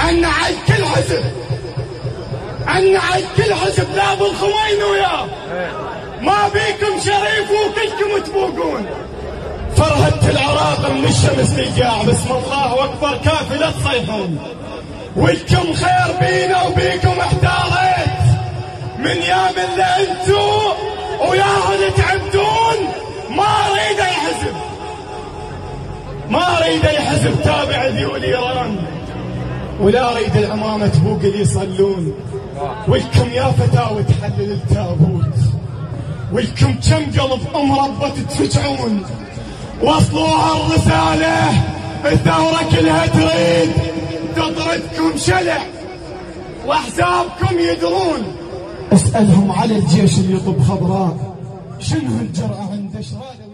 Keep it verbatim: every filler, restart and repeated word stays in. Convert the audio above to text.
عنعد كل حزب، عنعد كل حزب، لا بالخميني وياه، ما بيكم شريف وكلكم تبوقون. فرهدت العراق من الشمس تجاع، بسم الله واكبر كافي لا تصيحون. والكم خير بينا وبيكم احتاريت، من يام اللي انتو وياهن تعبدون. ما اريد اي حزب، ما اريد اي حزب تابع ذيول ايران، ولا اريد العمامة تبوق اللي يصلون. والكم يا فتاوى تحلل التابوت، والكم كم قلب ام ربة تفجعون. وصلوها الرسالة، الثورة كلها تريد تطردكم شلع، واحزابكم يدرون. اسألهم على الجيش اللي يطب خضراء، شنو هالجرأة عنده؟